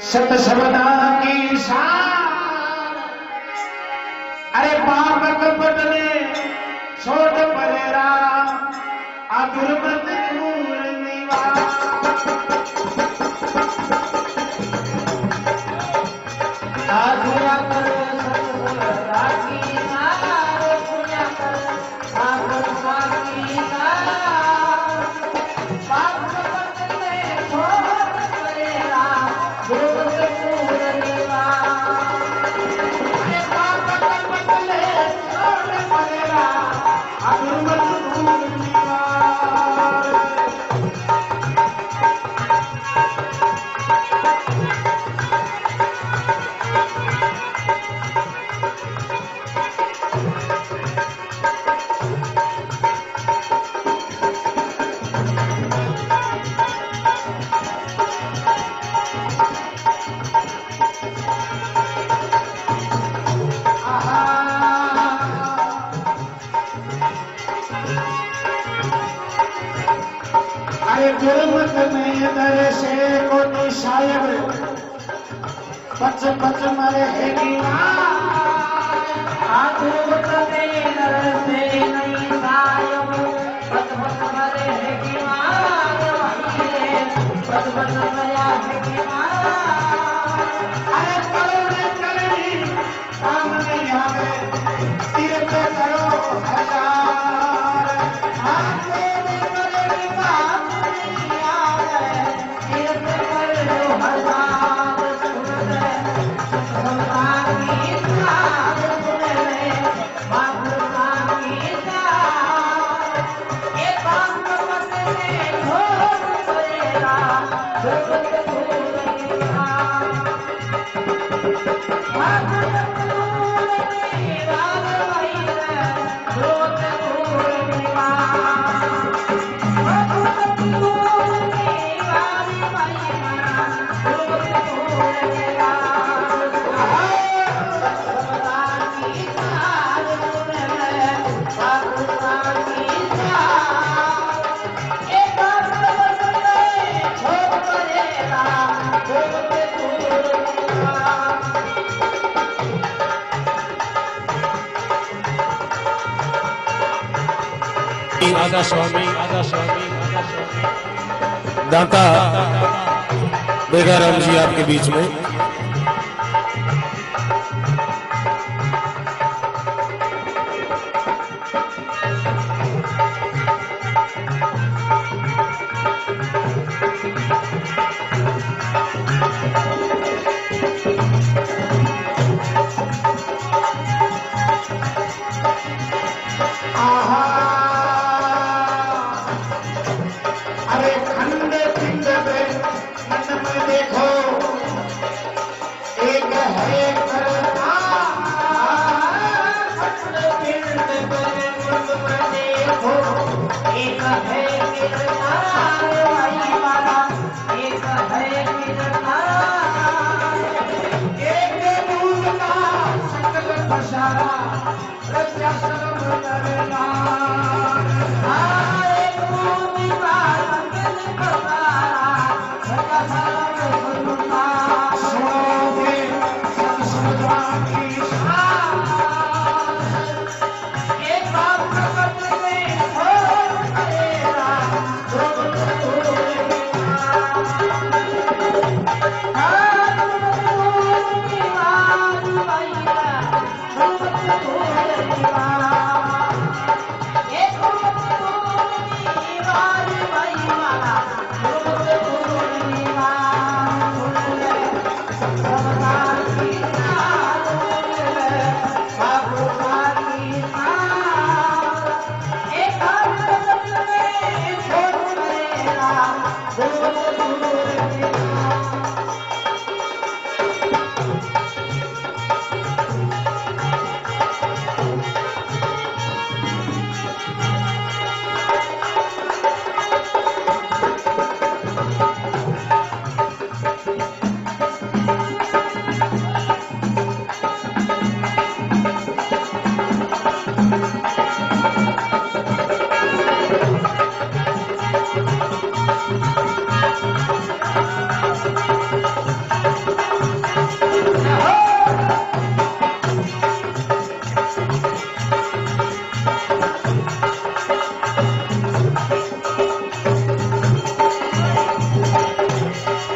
सत सबदा की शान। अरे पाप कपट में छोट परेरा अदुर्मत दूर निवास। आधुरा कर सत सबदा की शान, पुण्य कर पाप की शान। पाप कपट में छोट परेरा अदुर्मत दूर निवास। अरे पाप कपट में छोट परेरा अदुर्मत दूर निवास। अरे गुरमत में दर से को तो शायद बच बच मरे है आधुरत में नर से नहीं सायब, बच बच मरे है गिवार वही, बच बच मरा है गिवार। अरे करुण करनी काम नहीं आवे तीर्थ करो हजार। आगे करे बात नहीं आवे, तीर्थ कर लो हजार। संसार की सार सुन ले, मातृका की सार। ये बात मत ले घोर परेरा, जगत दूर निवार। भागवत दूर निवार वही है, जगत दूर निवार। भागवत दूर निवार वही है, जगत दूर निवार। सबदा की सार सुन ले, मातृका की सार। ये बात मत ले घोर परेरा, जगत दूर निवार। आजा स्वामी दाता बेगाराम जी आपके बीच में। आहा अरे खंड पिंड में मन में देखो एक है करता। खंड पिंड में मन में देखो एक है किरदार वही वाला, एक है किरदार। एक दूध का सकल बशारा रचा सर्व करना। एक भूमि का सकल बसारा, सदा सर्व सुनता। सुनोगे सब सबदा की शान। एक बाप कपट में घोर परेरा, जगत दूर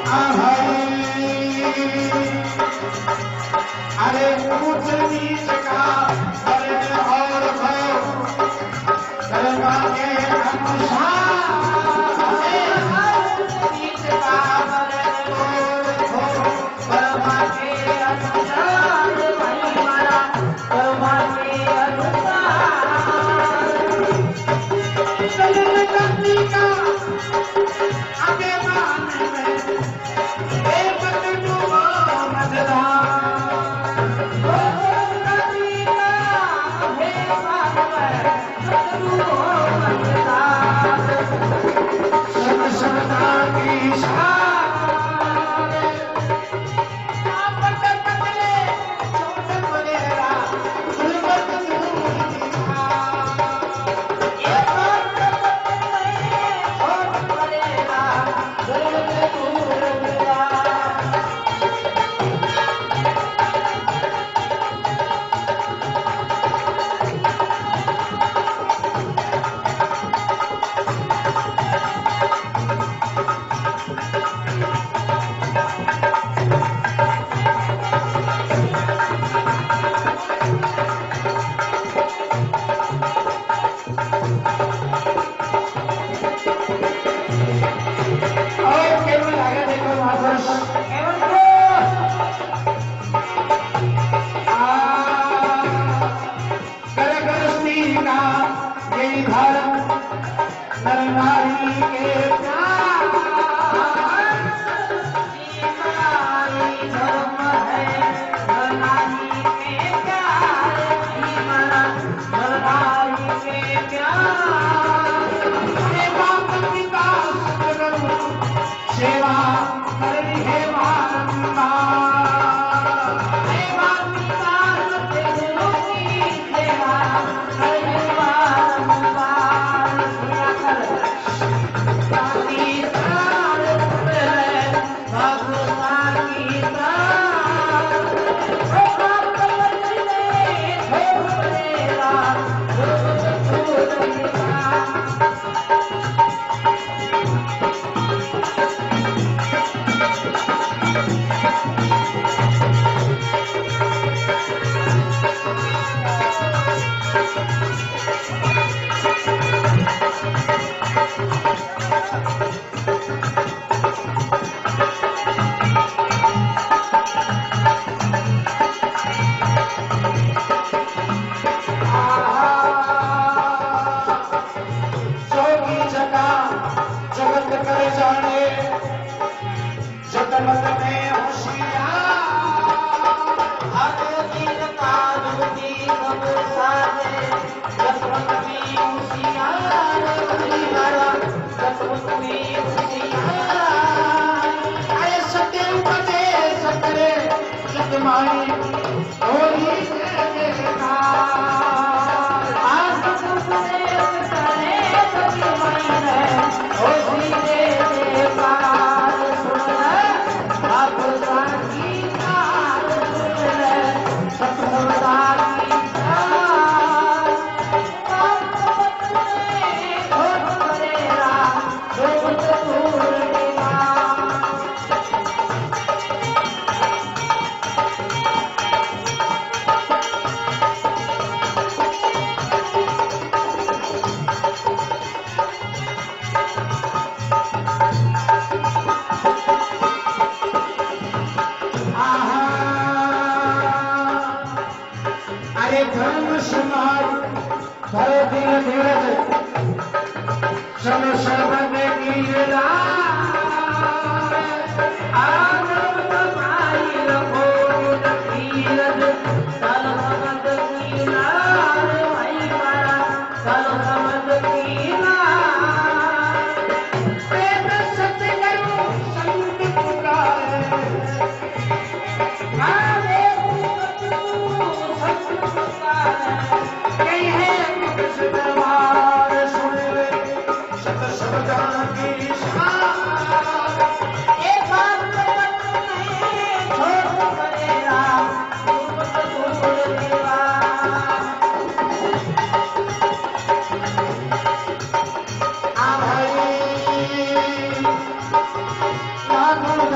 अरे ऊंच नीच का वर्ण और भव कर्म के अनुसार नीच का वर्ण और भव कर्म के अनुसार भाई मारा कर्म के अनुसार चलन करनी का आगे मान में एक डूबो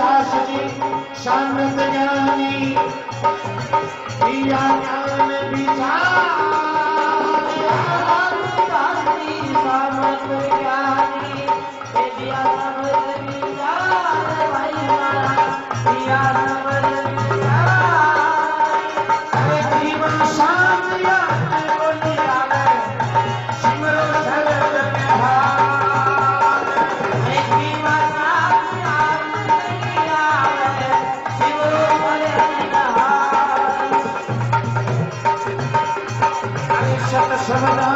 दास जी शांत ज्ञानी पिया ज्ञान विचार जीवन शांत शत शब्द